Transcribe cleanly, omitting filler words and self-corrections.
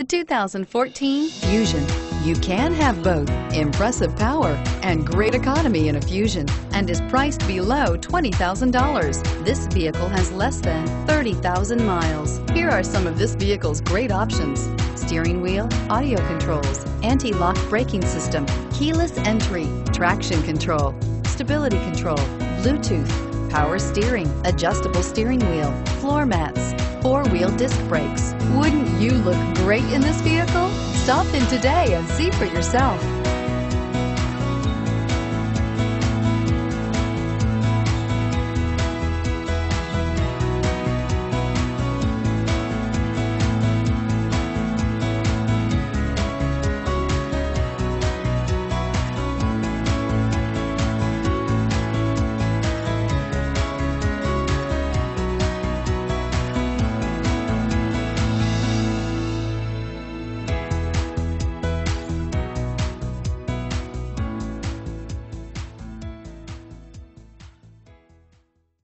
The 2014 Fusion. You can have both impressive power and great economy in a Fusion, and is priced below $20,000. This vehicle has less than 30,000 miles. Here are some of this vehicle's great options: steering wheel audio controls, anti-lock braking system, keyless entry, traction control, stability control, Bluetooth, power steering, adjustable steering wheel, floor mats, four-wheel disc brakes. Wouldn't you look great in this vehicle? Stop in today and see for yourself.